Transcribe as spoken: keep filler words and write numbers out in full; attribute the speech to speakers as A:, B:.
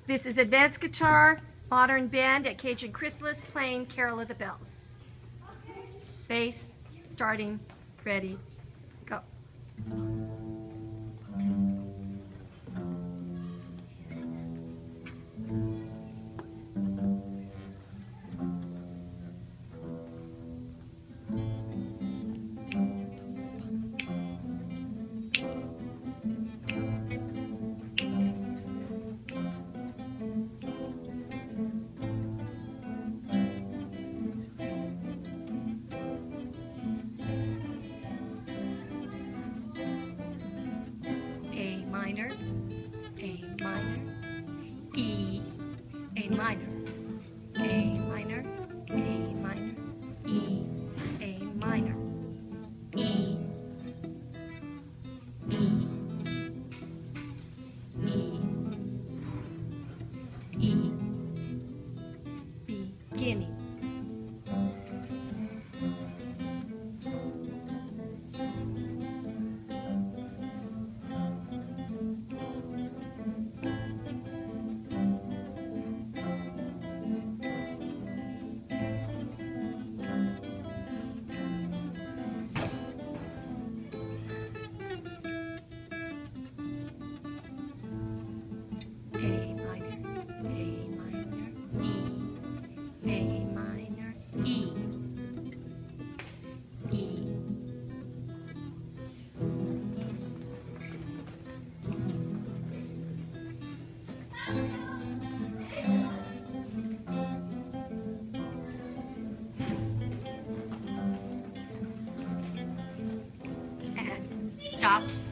A: This is advanced guitar, modern band at Cajun Chrysalis playing Carol of the Bells. Bass, starting, ready, go. A minor, A minor, E, A minor, A minor, A minor, E, A minor, E, E, E, E, beginning. A minor, A minor, E, A minor, E, E, and stop.